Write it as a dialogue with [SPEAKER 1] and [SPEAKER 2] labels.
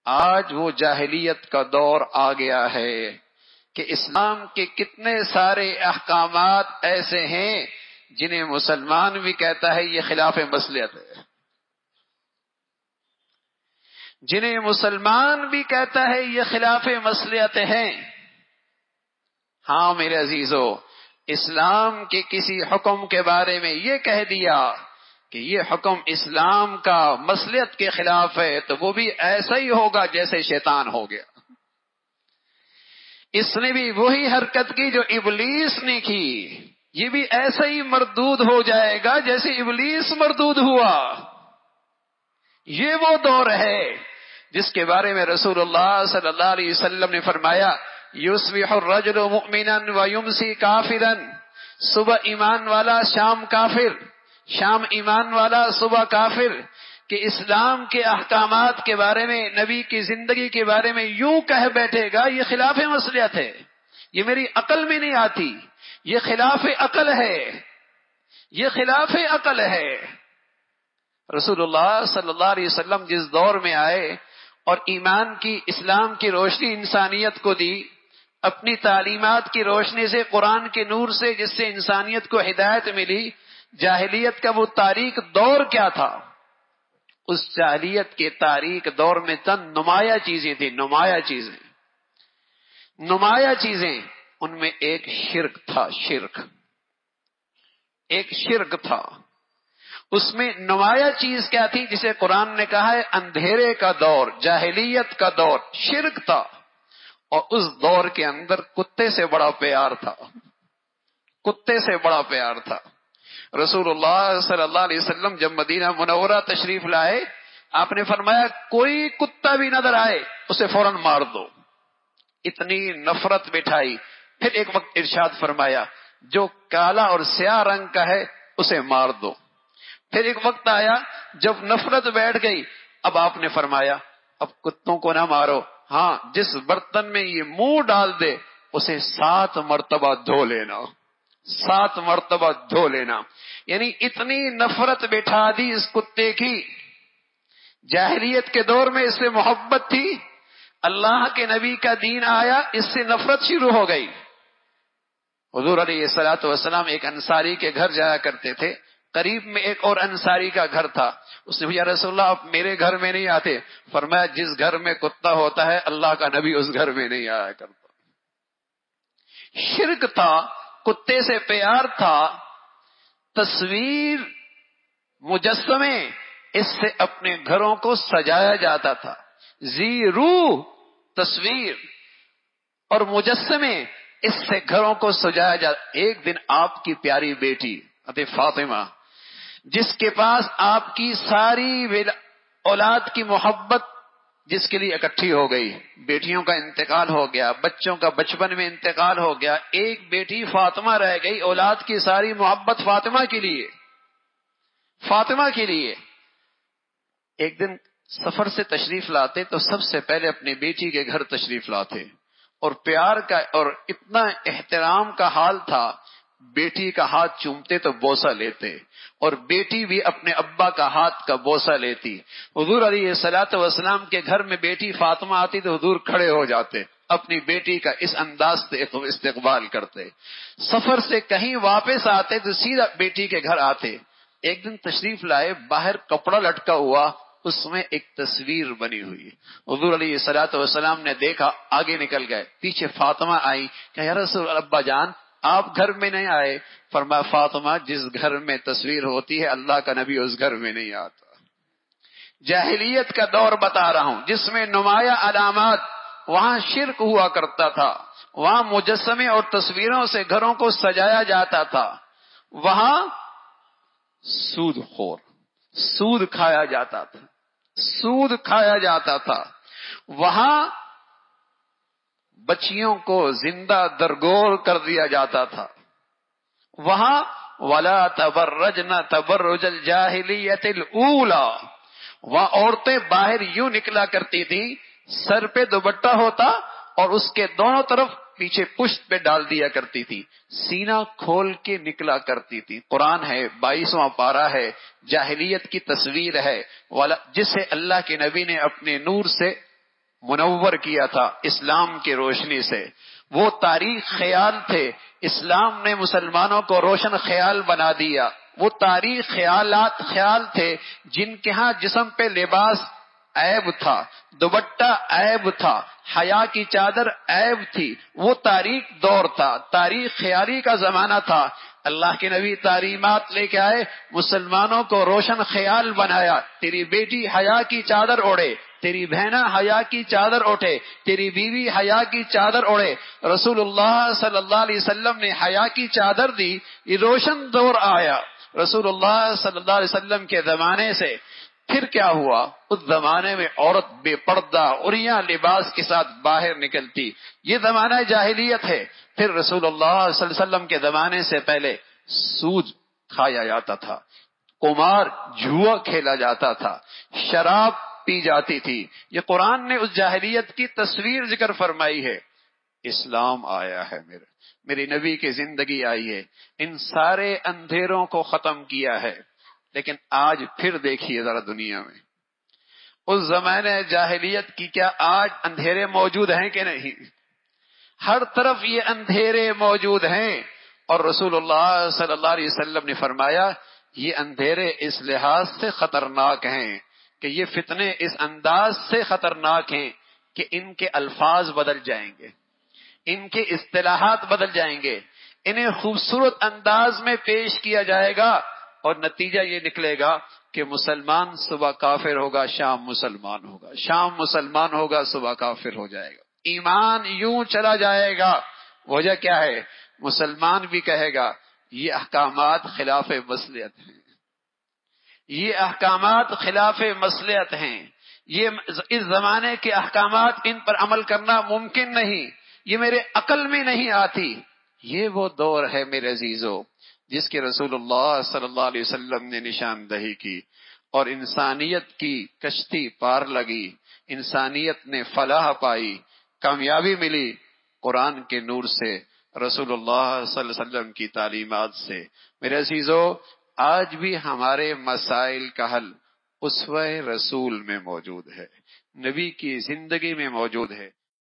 [SPEAKER 1] آج وہ جاہلیت کا دور آ گیا ہے کہ اسلام کے کتنے سارے احکامات ایسے ہیں جنہیں مسلمان بھی کہتا ہے یہ خلاف مصلحت ہے، جنہیں مسلمان بھی کہتا ہے یہ خلاف مصلحت ہے۔ ہاں میرے عزیزو، اسلام کے کسی حکم کے بارے میں یہ کہہ دیا کہ یہ حکم اسلام کا مصلحت کے خلاف ہے تو وہ بھی ایسا ہی ہوگا جیسے شیطان ہو گیا۔ اس نے بھی وہی حرکت کی جو ابلیس نے کی، یہ بھی ایسا ہی مردود ہو جائے گا جیسے ابلیس مردود ہوا۔ یہ وہ دور ہے جس کے بارے میں رسول اللہ صلی اللہ علیہ وسلم نے فرمایا یصبح الرجل مؤمنا ویمسی کافرا، صبح ایمان والا شام کافر، شام ایمان والا صبح کافر۔ کہ اسلام کے احکامات کے بارے میں، نبی کی زندگی کے بارے میں یوں کہہ بیٹھے گا یہ خلاف مصلحت ہے، یہ میری عقل میں نہیں آتی، یہ خلاف عقل ہے، یہ خلاف عقل ہے۔ رسول اللہ صلی اللہ علیہ وسلم جس دور میں آئے اور ایمان کی، اسلام کی روشنی انسانیت کو دی، اپنی تعلیمات کی روشنی سے، قرآن کے نور سے جس سے انسانیت کو ہدایت ملی، جاہلیت کا وہ تاریک دور کیا تھا؟ اس جاہلیت کے تاریک دور میں چند نمایاں چیزیں تھیں، نمایاں چیزیں، ان میں ایک شرک تھا، ایک شرک تھا۔ اس میں نمایاں چیز کیا تھی جسے قرآن نے کہا ہے اندھیرے کا دور، جاہلیت کا دور، شرک تھا۔ اور اس دور کے اندر کتے سے بڑا پیار تھا، کتے سے بڑا پیار تھا۔ رسول اللہ صلی اللہ علیہ وسلم جب مدینہ منورہ تشریف لائے، آپ نے فرمایا کوئی کتا بھی نظر آئے اسے فوراً مار دو، اتنی نفرت بٹھائی۔ پھر ایک وقت ارشاد فرمایا جو کالا اور سیاہ رنگ کا ہے اسے مار دو۔ پھر ایک وقت آیا جب نفرت بیٹھ گئی، اب آپ نے فرمایا اب کتوں کو نہ مارو، ہاں جس برتن میں یہ منہ ڈال دے اسے 7 مرتبہ دھو لینا، 7 مرتبہ دھو لینا۔ یعنی اتنی نفرت بٹھا دی اس کتے کی۔ جاہلیت کے دور میں اس سے محبت تھی، اللہ کے نبی کا دین آیا اس سے نفرت شروع ہو گئی۔ حضور علیہ الصلوۃ والسلام ایک انصاری کے گھر جایا کرتے تھے، قریب میں ایک اور انصاری کا گھر تھا۔ اس نے یا رسول اللہ آپ میرے گھر میں نہیں آتے؟ فرمایا جس گھر میں کتا ہوتا ہے اللہ کا نبی اس گھر میں نہیں آیا کرتا۔ شرک تھا، کتے سے پیار تھا، تصویر، مجسمے، اس سے اپنے گھروں کو سجایا جاتا تھا۔ ذی روح تصویر اور مجسمے، اس سے گھروں کو سجایا جاتا۔ ایک دن آپ کی پیاری بیٹی فاطمہ، جس کے پاس آپ کی ساری اولاد کی محبت جس کے لیے اکٹھی ہو گئی، بیٹیوں کا انتقال ہو گیا، بچوں کا بچپن میں انتقال ہو گیا، ایک بیٹی فاطمہ رہ گئی، اولاد کی ساری محبت فاطمہ کے لیے، فاطمہ کے لیے۔ ایک دن سفر سے تشریف لاتے تو سب سے پہلے اپنی بیٹی کے گھر تشریف لاتے، اور پیار کا اور اتنا احترام کا حال تھا، بیٹی کا ہاتھ چومتے تو بوسہ لیتے، اور بیٹی بھی اپنے ابا کا ہاتھ کا بوسہ لیتی۔ حضور علیہ الصلوۃ والسلام کے گھر میں بیٹی فاطمہ آتی تو حضور کھڑے ہو جاتے، اپنی بیٹی کا اس انداز سے استقبال کرتے۔ سفر سے کہیں واپس آتے تو سیدھا بیٹی کے گھر آتے۔ ایک دن تشریف لائے، باہر کپڑا لٹکا ہوا، اس میں ایک تصویر بنی ہوئی۔ حضور علیہ الصلوۃ والسلام نے دیکھا، آگے نکل گئے، پیچھے فاطمہ آئی کہ یا رسول ابا جان آپ گھر میں نہیں آئے؟ فرمایا فاطمہ جس گھر میں تصویر ہوتی ہے اللہ کا نبی اس گھر میں نہیں آتا۔ جاہلیت کا دور بتا رہا ہوں جس میں نمایاں علامات، وہاں شرک ہوا کرتا تھا، وہاں مجسمے اور تصویروں سے گھروں کو سجایا جاتا تھا، وہاں سود خور، سود کھایا جاتا تھا، سود کھایا جاتا تھا، وہاں بچیوں کو زندہ درگور کر دیا جاتا تھا، وہاں وَلَا تَبَرَّجْنَ تَبَرُّجَ الْجَاهِلِيَّةِ الْأُولَى، وہاں عورتیں باہر یوں نکلا کرتی تھی، سر پہ دوپٹہ ہوتا اور اس کے دونوں طرف پیچھے پشت پہ ڈال دیا کرتی تھی، سینہ کھول کے نکلا کرتی تھی۔ قرآن ہے، 22واں پارہ ہے، جاہلیت کی تصویر ہے جسے اللہ کے نبی نے اپنے نور سے منور کیا تھا اسلام کی روشنی سے. وہ تاریخ خیال تھے، اسلام نے مسلمانوں کو روشن خیال بنا دیا. وہ تاریخ خیال تھے جن کے ہاں جسم پہ لباس عیب تھا، دوپٹہ عیب تھا، حیا کی چادر عیب تھی. وہ تاریخ دور تھا، تاریخ خیالی کا زمانہ تھا. اللہ کے نبی تعلیمات لے کے آئے، مسلمانوں کو روشن خیال بنایا. تیری بیٹی حیا کی چادر اوڑھے، تیری بہنا حیا کی چادر اٹھے، تیری بیوی حیا کی چادر اوڑھے. رسول اللہ صلی اللہ علیہ وسلم نے حیا کی چادر دی. یہ روشن دور آیا رسول اللہ صلی اللہ علیہ وسلم کے زمانے سے. پھر کیا ہوا؟ اس زمانے میں عورت بے پردہ عریاں لباس کے ساتھ باہر نکلتی. یہ زمانہ جاہلیت ہے. پھر رسول اللہ صلی اللہ علیہ وسلم کے زمانے سے پہلے سود کھایا جاتا تھا، قمار جوا کھیلا جاتا تھا، شراب پی جاتی تھی. یہ قرآن نے اس جاہلیت کی تصویر ذکر فرمائی ہے. اسلام آیا ہے، میری نبی کی زندگی آئی ہے، ان سارے اندھیروں کو ختم کیا ہے. لیکن آج پھر دیکھیے ذرا دنیا میں اس زمانے جاہلیت کی کیا آج اندھیرے موجود ہیں کہ نہیں؟ ہر طرف یہ اندھیرے موجود ہیں. اور رسول اللہ صلی اللہ علیہ وسلم نے فرمایا یہ اندھیرے اس لحاظ سے خطرناک ہیں کہ یہ فتنے اس انداز سے خطرناک ہیں کہ ان کے الفاظ بدل جائیں گے، ان کے اصطلاحات بدل جائیں گے، انہیں خوبصورت انداز میں پیش کیا جائے گا اور نتیجہ یہ نکلے گا کہ مسلمان صبح کافر ہوگا، شام مسلمان ہوگا، شام مسلمان ہوگا، صبح کافر ہو جائے گا. ایمان یوں چلا جائے گا. وجہ کیا ہے؟ مسلمان بھی کہے گا یہ احکامات خلاف مصلحت ہیں، یہ احکامات خلاف مصلحت ہیں، یہ اس زمانے کے احکامات ان پر عمل کرنا ممکن نہیں، یہ میرے عقل میں نہیں آتی. یہ وہ دور ہے میرے عزیزو جس کے رسول اللہ صلی اللہ علیہ وسلم نے نشاندہی کی اور انسانیت کی کشتی پار لگی، انسانیت نے فلاح پائی، کامیابی ملی قرآن کے نور سے، رسول اللہ صلی اللہ علیہ وسلم کی تعلیمات سے. میرے عزیزو آج بھی ہمارے مسائل کا حل اسوہ رسول میں موجود ہے، نبی کی زندگی میں موجود ہے.